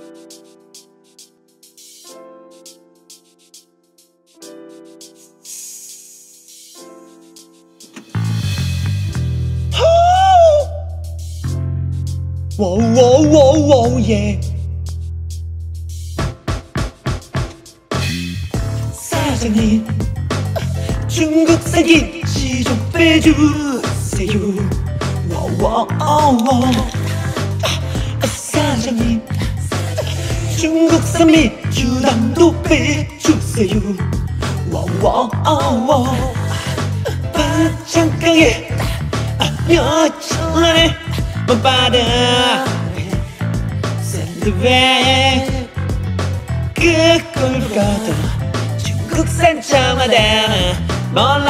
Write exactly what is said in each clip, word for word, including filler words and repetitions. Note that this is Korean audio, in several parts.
워워워워 예 사장님 중국산 김치 좀 빼주세요. 워워워 사장님 중국산 미주당도 빼주세요. 워워워 반찬가게 몇천 원에 못 받아 샌드백 그걸 가다 중국산 청와대는 몰라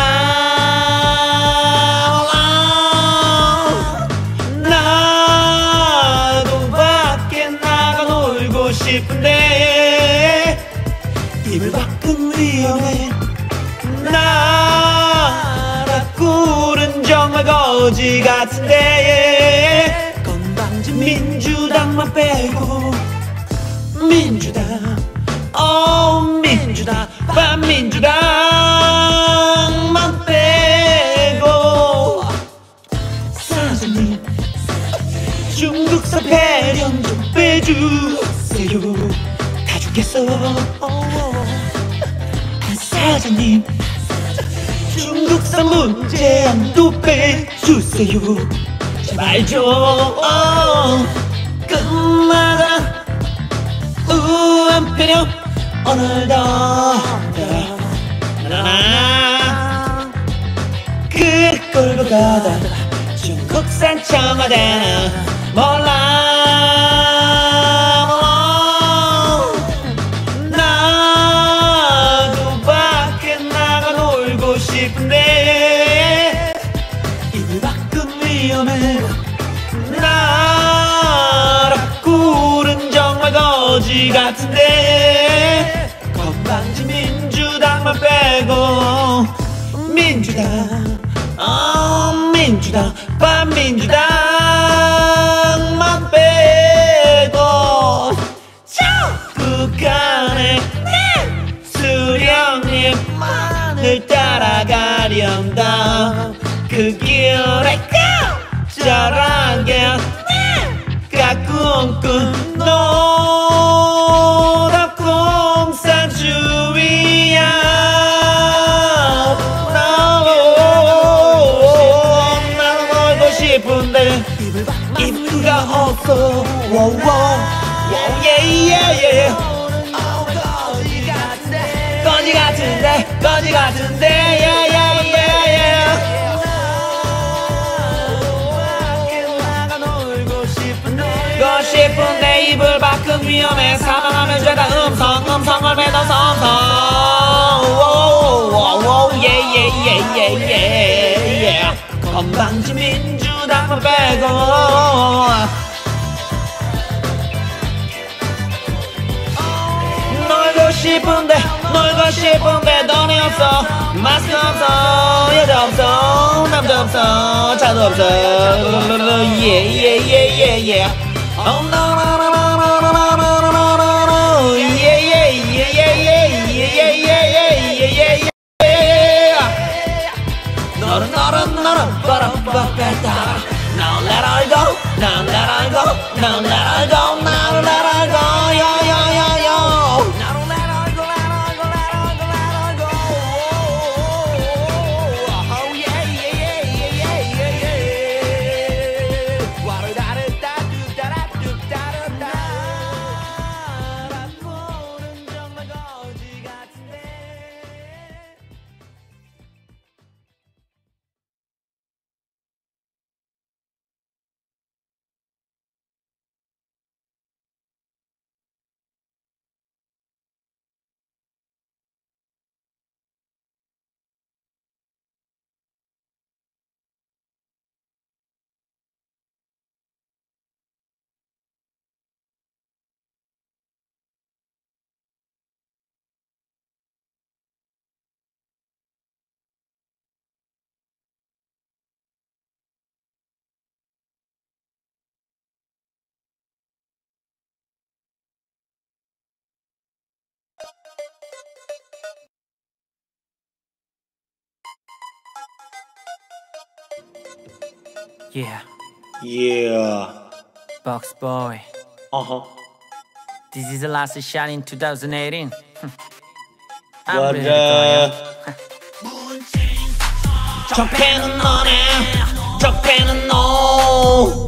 나도 밖에 나가 놀고 싶은데 입을 밖은 위험해. 나라 꿀은 정말 거지 같은데 건방진 민주당만 빼고 민주당 어 민주당 반민주당만 빼고 사장님 중국산 배련 좀 빼주세요. 다 죽겠어. 사장님 중국산 문제안도 빼주세요. 제발 좀 끝마다 우한 편형 오늘도 나나 그를 끌고 가다 중국산 청와대는 몰라 나도 밖에 나가 놀고 싶은데 입을 밖은 위험해. 나라 꿀은 정말 거지 같은데 건방진 민주당만 빼고 민주당 어 민주당 반민주당만 빼고 북한의 수령님만을 따라가련다 그 길에 적절하게 꿍꿍 노다 공산주의야. 나는 놀고 싶은데 입구가 없어. 워워 예예예 거지 같은데 거지 같은데 예예예예 싶은데 입을 밖은 위험해. 사망하면 죄다 음성 음성을 뱉어서 음성 예예예예예 건방진 민주당만 빼고 놀고 싶은데 놀고 싶은데 돈이 없어. 마스크 없어 여자 없어 남자 없어 차도 없어 예예예예예 Oh no no no no no no no no no no no yeah yeah yeah yeah yeah yeah yeah yeah yeah yeah 너는 너는 너는 빠라빠빠따 Now let her go Now let her go Now let her go Now let her go yo yo yo yo Now let her go let her go let her go let her go Oh yeah yeah yeah yeah yeah yeah 와르다르다 Yeah, Yeah. Box Boy. Uh-huh. This is the last shot in twenty eighteen. I'm What ready to go. 저 팬은 너네, 저 팬은 너.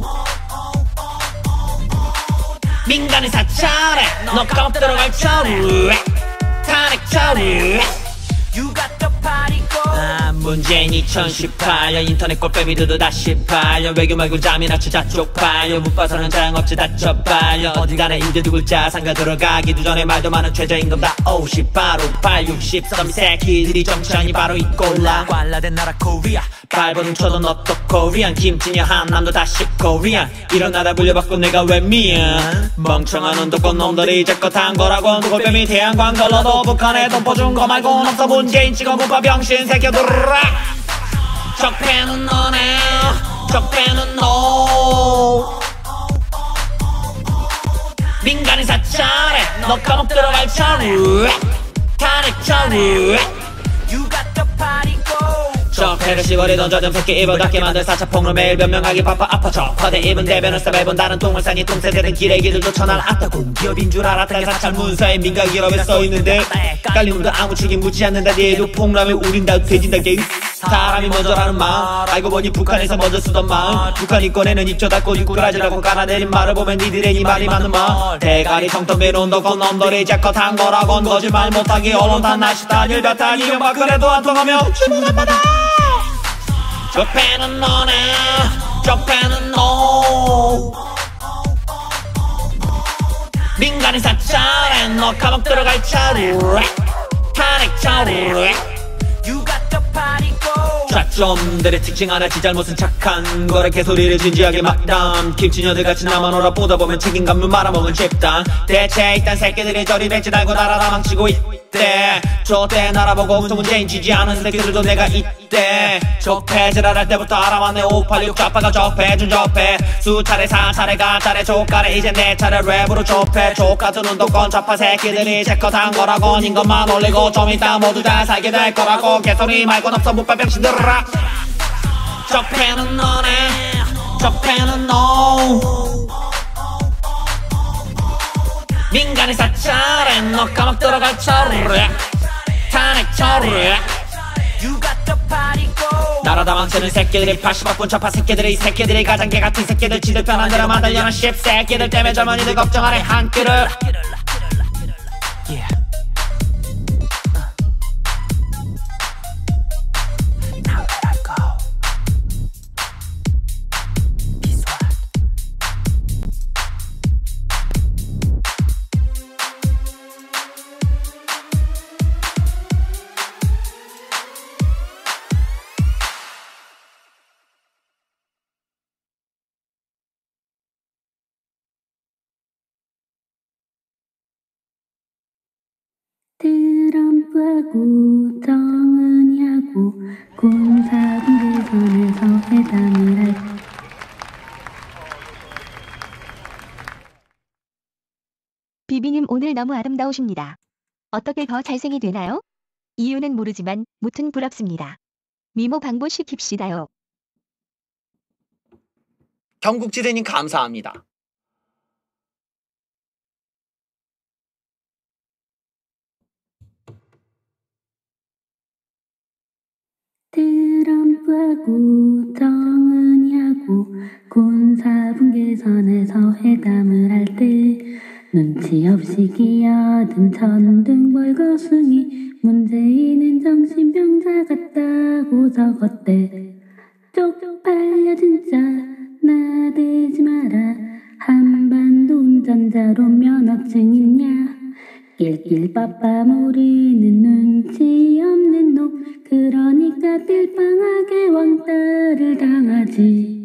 민간인 사찰에 너 감옥 들어갈 처리, 탄핵 처리. You got the party go. 아, 문재인 이천십팔 년 인터넷 골빼미 두두 다시 팔려 외교 말고 잠이나 치자 쪽팔려 못 봐서는 자영업체 다쳐 빨려 어디가나 임대 두 글자 상가 들어가기도 전에 말도 많은 최저임금 다 오십 바로 팔 육십 썸 새끼들이 정치하니 바로 이 꼴라 꽐라된 나라 코리아 발버둥 쳐도 너또 코리안 김치녀 한남도 다시 코리안 이런 나라 물려받고 내가 왜 미안 멍청한 운동권 놈들이 제껏 한 거라고 골빼미 태양광 걸러도 북한에 돈 퍼준 거 말곤 없어 문재인 찍어 문파 병신 새끼들아 적폐는 너네 적폐는 너 민간인 사찰에 너 감옥 들어갈 처리 탄핵 처리 You got the party go. 적폐를 시골이던 저점 새끼 입을 닫게 만든 사차폭로 매일 변명하기 바빠 아파 적화대 입은 대변을 써매본 다른 똥을 싸니 똥새들은 길에 길을 쫓아 날 아따 공기업인 줄 알았다 사찰 문서에 민간기업에 써있는데 깔리는도 아무 책임 묻지 않는다 뒤에도 폭로하면 우린다 돼진다 게 사람이 먼저라는 마음 알고 보니 북한에서 먼저 쓰던 마음 북한 인권에는 입조 닫고 유쿠라지라고 깔아내린 말을 보면 니들의 이 말이 맞는 말 대가리 정통 매놓은 덕건 놈들이 제껏 한 거라곤 거짓말 못하기 언론 탓나시다 일볕탄 이명박 그래도 안 통하며 친구는 받아 적폐는 너네 적폐는 너 민간인 사찰에 너 감옥 들어갈 차례 탄핵 차례 You got the party go. 좌점들의 특징 하나지 잘못은 착한 거래 개소리를 진지하게 막담 김치녀들같이 나만 오라 보다 보면 책임감을 말아먹은 집단 대체 이딴 새끼들이 저리 벤치 달고 나라라 망치고 있대 저때 나라보고 무슨 문재인 지지 않은 새끼들도 내가 있대 적폐질을 할 때부터 알아봤네 오팔육 좌파가 적폐준 적폐 수차례 사차례 가차례 조카래 이제 내 차례 랩으로 좁혀 족같은 운동권 좌파 새끼들이 제껏 한 거라고 닌 것만 올리고 좀 이따 모두 다 살게 될 거라고 개소리 말곤 없어 못발 병신들아 적폐는 너네 적폐는 너 민간인 사찰에 너 감옥 들어갈 처리 탄핵 처리 You got the party go. 나라 다 망치는 새끼들이 팔십억분 좌파 새끼들이 이 새끼들이 가장 개같은 새끼들 지들 편한 대로 만들려는 씹새끼들 때문에 젊은이들 걱정하래 한 끼를 Yeah. Now let I go. Peace out. 트럼프하고 정은이하고 군사분계선에서 회담을 할 비비님 오늘 너무 아름다우십니다. 어떻게 더 잘생이 되나요? 이유는 모르지만 무튼 부럽습니다. 미모 방부시킵시다요. 경국지대님 감사합니다. 트럼프하고 정은이하고 군사분계선에서 회담을 할 때 눈치 없이 끼어든 천둥벌 거숭이 문재인은 정신병자 같다고 적었대. 쪽팔려 진짜 나대지 마라. 한반도 운전자로 면허증 있냐. 낄낄 빠빠 모르는 눈치 없는 놈. 그러니까 띨빵하게 왕따를 당하지.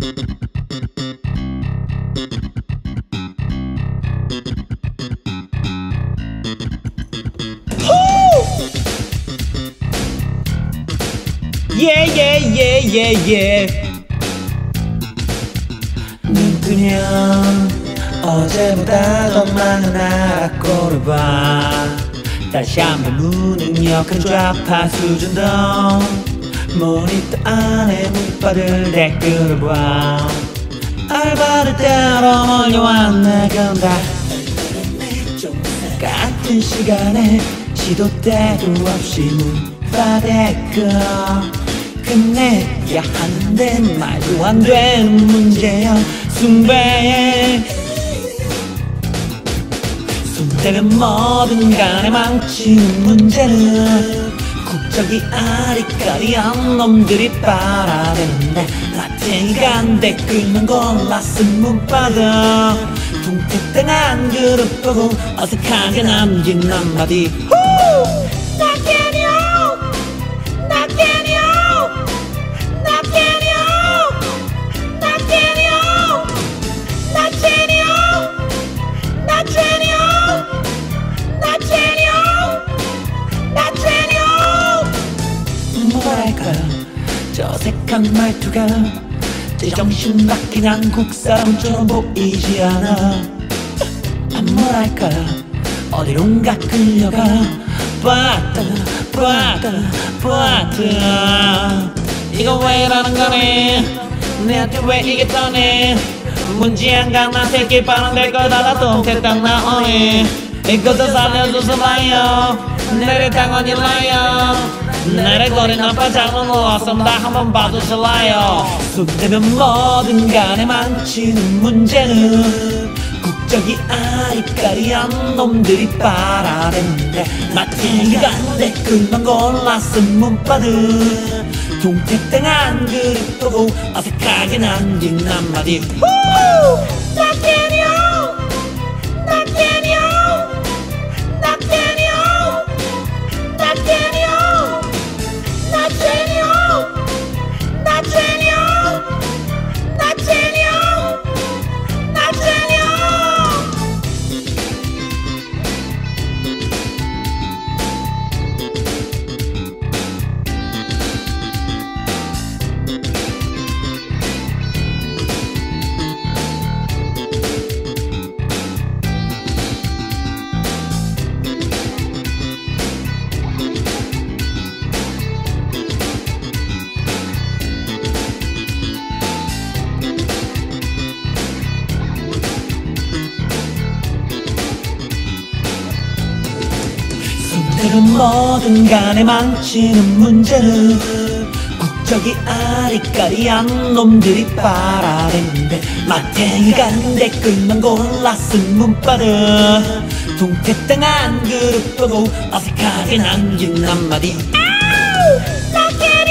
예예예예예. 눈 뜨면 어제보다 더 많은 아락골을 봐. 다시 한번 무능력한 좌파 수준도 모니터 안에 문바들 댓글을 봐. 알바를 때로 몰려왔네. 건다 같은 시간에 시도 때도 없이 문바 댓글 끝내야 하는데 말도 안 되는 문제야. 숭배 손대면 뭐든 간에 망치는 문제는 국적이 아리까리한 놈들이 빨아대는데 라탱이가 안 댓글만 골라 쓴 문바다 동태땡한 그릇 보고 어색하게 남긴 한마디. 저 어색한 말투가 제정신 박힌 한국 사람처럼 보이지 않아. 아, 뭐랄까 어디론가 끌려가. 빠따 빠따 빠따. 이거 왜 이러는 거니? 내한테 왜 이게 떠니? 문지한 강남 새끼 빠른될 거다 다 동태땅 나오니. 이것도 살려줘서 봐요. 내를 당원이 라요. 나를 거린 아빠 장은 왔습니다. 한번 봐주실래요? 손대면 뭐든 간에 망치는 문제는 국적이 아리까리한 놈들이 빨아대는데 마탱이가 댓글만 골라 쓴 문바들 동태땡한 그릇 보고 어색하게 남긴 한마디. 손대면 뭐든 간에 망치는 문제는 국적이 아리까리한 놈들이 빨아대는데 마탱이가 댓글만 골라 쓴 문바들 동태땅한 그릇 보고 어색하게 남긴 한마디.